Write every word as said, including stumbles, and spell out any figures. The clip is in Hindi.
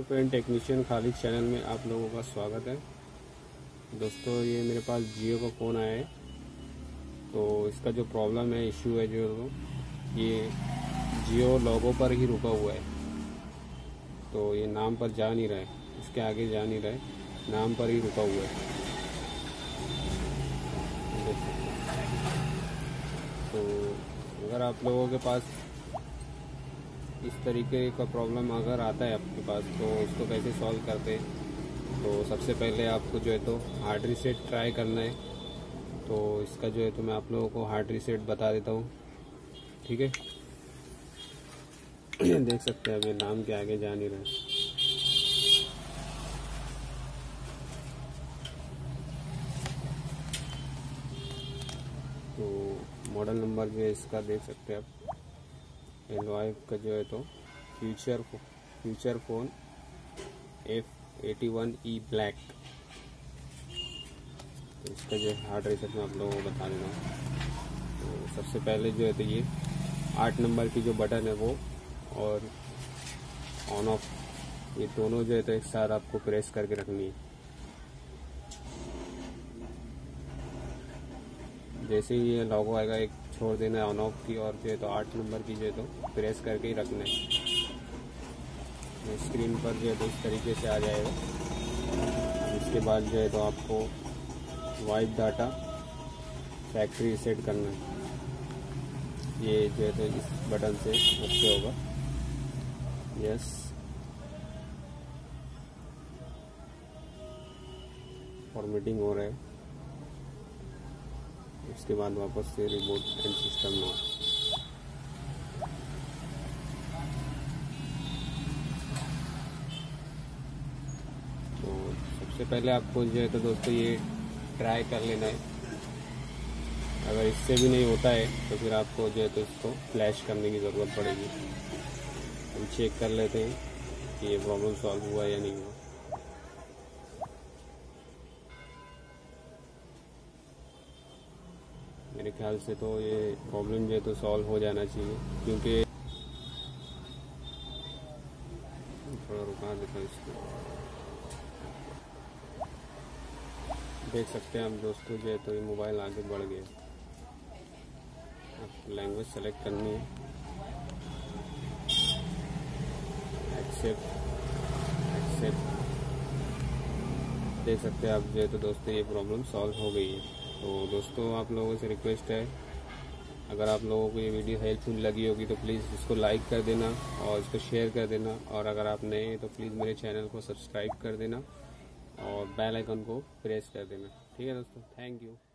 फ्रेंड टेक्नीशियन खालिद चैनल में आप लोगों का स्वागत है। दोस्तों ये मेरे पास जियो का फ़ोन आया है, तो इसका जो प्रॉब्लम है, इशू है, जो ये जियो लोगो पर ही रुका हुआ है। तो ये नाम पर जा नहीं रहा है, इसके आगे जा नहीं रहा है, नाम पर ही रुका हुआ है। तो अगर आप लोगों के पास इस तरीके का प्रॉब्लम अगर आता है आपके पास, तो उसको कैसे सॉल्व करते हैं। तो सबसे पहले आपको जो है तो हार्ड रीसेट ट्राई करना है। तो इसका जो है तो मैं आप लोगों को हार्ड रीसेट बता देता हूँ, ठीक है। देख सकते हैं अब ये नाम के आगे जा नहीं रहा है। तो मॉडल नंबर जो है इसका देख सकते हैं आप, एल वाई का जो है तो future future phone F eighty one E black. तो इसका जो हार्ड रीसेट मैं आप लोगों को बता देना हूँ। तो सबसे पहले जो है तो ये आठ नंबर की जो बटन है वो और ऑन ऑफ, ये दोनों जो है तो एक साथ आपको प्रेस करके रखनी है। जैसे ही ये लॉगो आएगा एक छोड़ देना है ऑन ऑफ की, और जो है तो आठ नंबर की जो है तो प्रेस करके ही रखना है। स्क्रीन पर जो है तो इस तरीके से आ जाएगा। इसके बाद जो है तो आपको वाइप डाटा फैक्ट्री रीसेट करना है। ये जो है तो इस बटन से ओके होगा, यस। फॉर्मेटिंग हो रहा है, उसके बाद वापस से रिबूट एंड सिस्टम नो। तो सबसे पहले आपको जो है तो दोस्तों ये ट्राई कर लेना है। अगर इससे भी नहीं होता है तो फिर आपको जो है तो इसको फ्लैश करने की ज़रूरत पड़ेगी। हम चेक कर लेते हैं कि ये प्रॉब्लम सॉल्व हुआ या नहीं हुआ। मेरे ख्याल से तो ये प्रॉब्लम जो है तो सॉल्व हो जाना चाहिए, क्योंकि थोड़ा रुका देता हूँ इसको। देख सकते हैं आप दोस्तों, जो है तो ये मोबाइल आगे बढ़ गया। आपको लैंग्वेज सेलेक्ट करनी है, एक्सेप्ट एक्सेप्ट। देख सकते हैं आप जो है तो दोस्तों ये प्रॉब्लम सॉल्व हो गई है। तो दोस्तों आप लोगों से रिक्वेस्ट है, अगर आप लोगों को ये वीडियो हेल्पफुल लगी होगी तो प्लीज़ इसको लाइक कर देना और इसको शेयर कर देना। और अगर आप नए हैं तो प्लीज़ मेरे चैनल को सब्सक्राइब कर देना और बेल आइकन को प्रेस कर देना, ठीक है दोस्तों। Thank you.